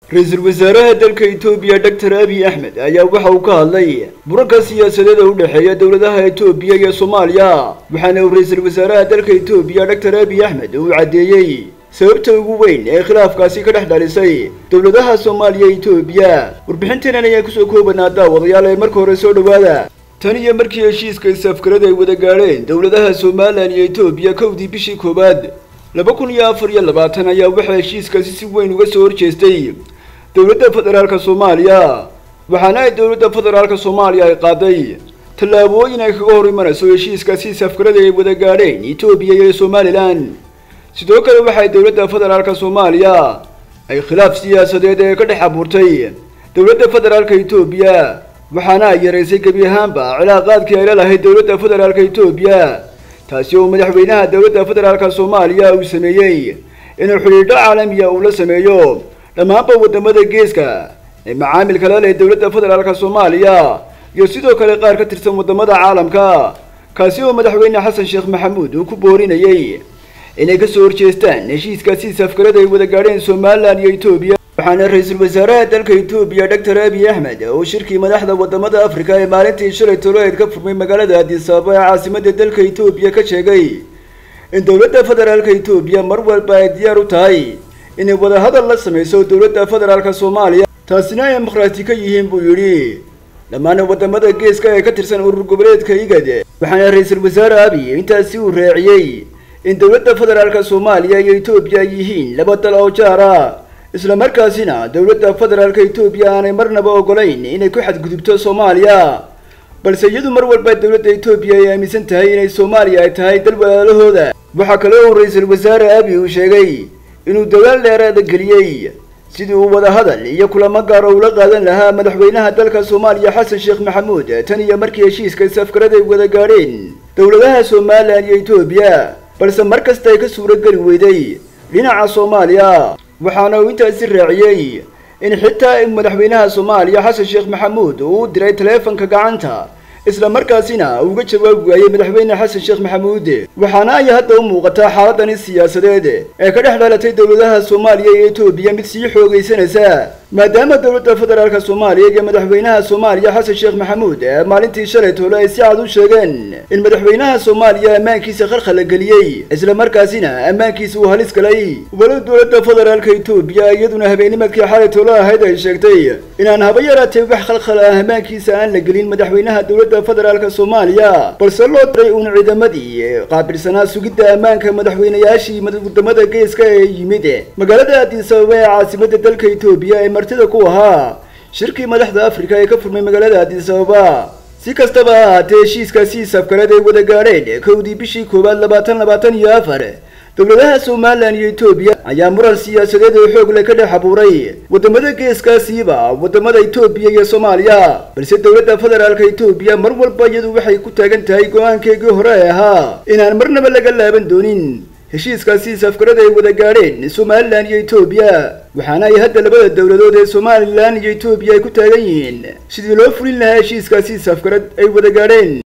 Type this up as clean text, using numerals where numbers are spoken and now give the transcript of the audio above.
Ra'iisul Wasaaraha dalka Itoobiya Dr. Abiy Ahmed ayaa waxa uu ka hadlay muranka siyaasadeed u dhaxeeya dawladaha Itoobiya iyo Soomaaliya waxaana uu Ra'iisul Wasaaraha dalka Itoobiya Dr. Abiy Ahmed uu cadeeyay sababta ugu weyn ee khilaafkaasi ka dhex dhalisay dawladaha Soomaaliya iyo Itoobiya warbixintan ayaa ku soo koobanaa daawadayaal ee marka hore soo dhawaada tan iyo markii heshiiska isafgarada ay wada gaareen dawladaha Soomaaliya iyo Itoobiya kowdii bishii koobaad 2024 ayaa waxa heshiiskaasi si weyn uga soo horjeestay dawladda federaalka Soomaaliya waxaana ay dawladda federaalka Soomaaliya ay qaaday tallaabooyin ay kaga hor imanayso heshiiskaasi isafgarada ay wada gaareen Itoobiya iyo Somaliland sidoo kale waxay dawladda federaalka Soomaaliya ay khilaaf siyaasadeed ee ka dhex abuurtay dawladda federaalka Itoobiya waxaana ay yareysay gabi ahaanba cilaaqaadkii ay la lahayd dawladda federaalka Itoobiya taasi oo madaxweynaha dawladda federaalka Soomaaliya uu sameeyay inuu xiriir caalami ah uu la sameeyo dhammaanba wadamada geeska ee macaamilka la leh dawladda federaalka Soomaaliya iyo sidoo kale qaar ka tirsan wadamada caalamka kaasi oo madaxweyne Xasan Sheekh Maxamuud uu ku boorinayay inay ka soo horjeestaan heshiiskaasi isafgarada ay wada gaareen Somaliland iyo Itoobiya waxaana Ra'iisul Wasaaraha dalka Itoobiya Dr. Abiy Ahmed oo shirkii madaxda wadamada Afrika ee maalintii shalay toddobaad ka furmay magaalada Addis Ababa ee caasimadda dalka Itoobiya ka sheegay in dawladda federaalka Itoobiya mar walba ay diyaar u tahay inay wada hadal la sameeyso dawladda federaalka Soomaaliya taasina ay markhaati ka yihiin buu yiri dhammaan wadamada geeska ee ka tirsan urur goboleedka IGAD waxaana Ra'iisul Wasaare Abiy intaasi uu raaciyay in dawladda federaalka Soomaaliya iyo Itoobiya yihiin laba dal oo jaar ah isla markaasina dawladda federaalka Itoobiya aanay marnaba ogolayn inay ku xadgudubto Soomaaliya balse iyadu mar walba dawladda Itoobiya ay aaminsan tahay inay Soomaaliya ay tahay dal walaalahooda waxa kale oo Ra'iisul Wasaare Abiy uu sheegay inuu dadaal dheeraad geliyay sidii uu wada hadal iyo kulamo gaar ah ula qaadan lahaa madaxweynaha dalka Soomaaliya Xasan Sheekh Maxamuud tan iyo markii heshiiska isafgarada ay wada gaareen dawladaha Soomaaliya iyo Itoobiya balse markasta ay ka suura gali weyday dhinaca Soomaaliya waxaana uu intaasi raaciyay in xitaa madaxweynaha Soomaaliya Xasan Sheekh Maxamuud uu diray teleefanka gacanta isla markaasina uga jawaab waayay madaxweyne Xasan Sheekh Maxamuud waxaana ay hadda u muuqataa xaaladdan siyaasadeed ee ka dhex dhalatay dawladaha Soomaaliya iyo Itoobiya mid sii xoogaysanaysa maadaama dawladda federaalka Soomaaliya iyo madaxweynaha Soomaaliya Xasan Sheekh Maxamuud maalintii shalay toole ay si cad u sheegeen in madaxweynaha Soomaaliya ammaankiisa khalkhal geliyay isla markaasina ammaankiisa uu halis galay walow dawladda federaalka Itoobiya iyaduna habeennimadkii xalay toole ahayd ay sheegtay inaan haba yaraatee wax khalkhal ah ammaankiisa aan la gelin madaxweynaha dawladda federaalka Soomaaliya balse loo diray uun ciidamadii qaabilsanaa sugidda ammaanka madaxweynayaashii wadamada geeska ee yimid magaalada Addis Ababa ee caasimadda dalka Itoobiya ee martida ku ahaa shirkii madaxda Afrika ee ka furmay magaalada Addis Ababa si kastaba ha ahaatee heshiiskaasi isafgarada ay wada gaareen kowdii bishii koobaad 2024 dawladaha Somaliland iyo Itoobiya ayaa muran siyaasadeed oo xoog leh ka dhex abuuray wadamada geeskaasiiba wadamada Itoobiya iyo Soomaaliya balse dawladda federaalka Itoobiya mar walba iyadu waxay ku taagan tahay go'aankeedii hore ee ahaa inaan marnaba laga laaban doonin heshiiskaasi isafgarada ay wada gaareen Somaliland iyo Itoobiya waxaana ay hadda labada dawladood ee Somaliland iyo Itoobiya ay ku taagan yihiin sidii loo fulin lahaa heshiiskaasi isafgarad ay wada gaareen